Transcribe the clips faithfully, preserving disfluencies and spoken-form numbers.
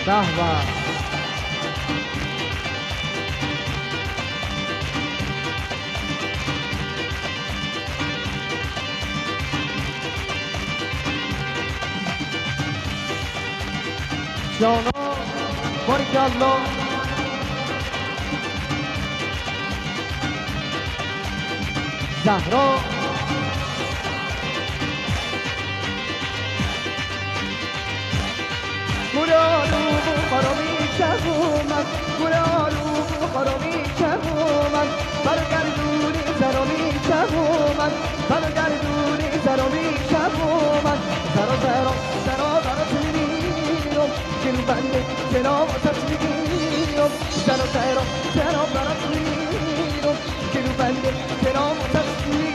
به به. جانا باریکالله. زهرا گلالو بخارمی شهومن، گلالو بخارمی شهومن، برگردونی سرامی شهومن، برگردونی سرامی شهومن. سرا سرا سرا برات میرم گل بنده سلام تصمیرم. سرا سرا سرا برات میرم گل بنده سلام تصمیرم.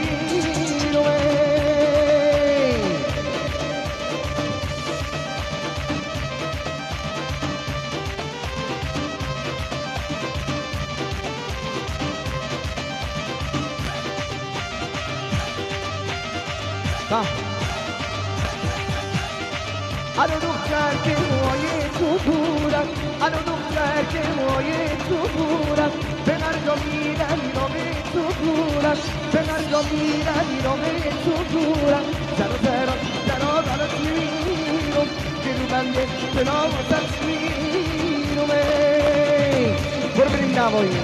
الو دختر که موهای تو دورم، الو دختر که موهای تو دورم، به مرجا میرم ایرام تو دورم، به مرجا میرم ایرام تو دورم. زرا زرا زرا برات میرم گلو بنده سلام تصمیرم. برو بریم نوایی.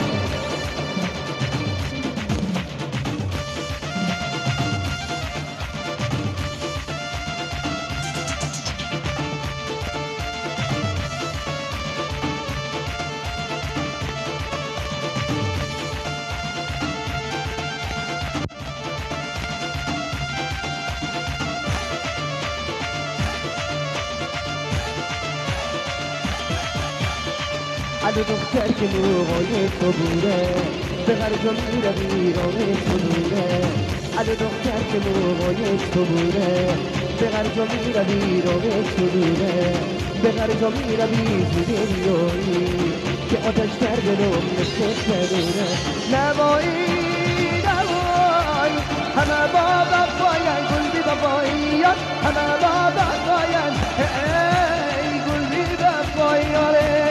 الو دختر که موهای تو بوره، به هر جا میره ویرانه تو دوره. الو دختر که موهای تو بوره، به هر جا میره ویرانه تو دوره. به هر جا میره بیزیده بیایی که آتش کرده رو مثل سرونه. نوایی نوایی همه بابا باین گل بی باباییان، همه بابا باین ای گل بی باباییانه.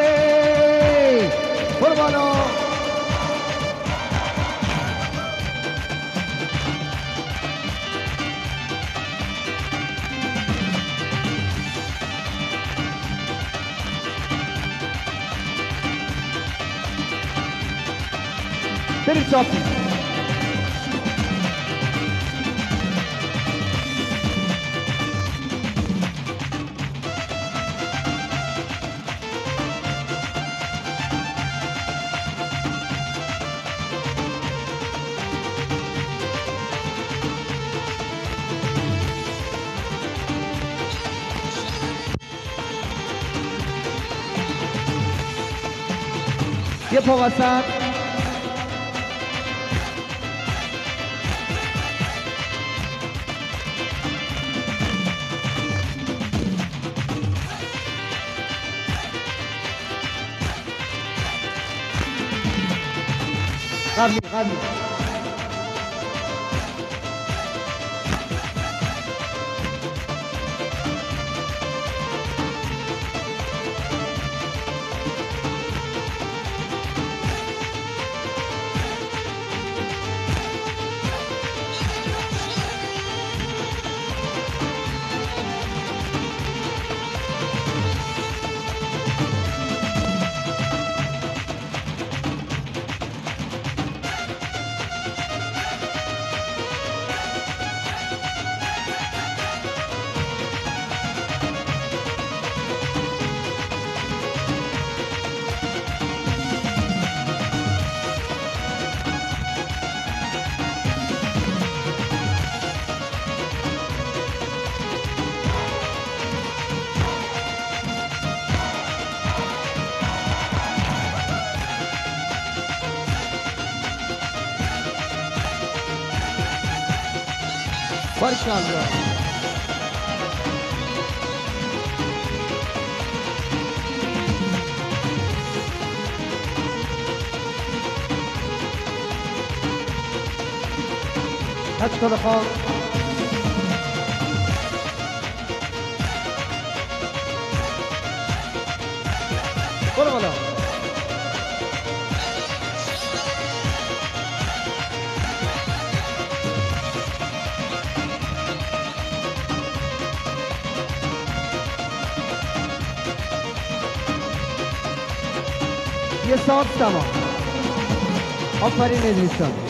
قربانا بریم صافی. یه پا وسط. قبلی قبلی باریکالله. حتی بخوام برو بالا. یه ساز تمام. آفرین ادریسان.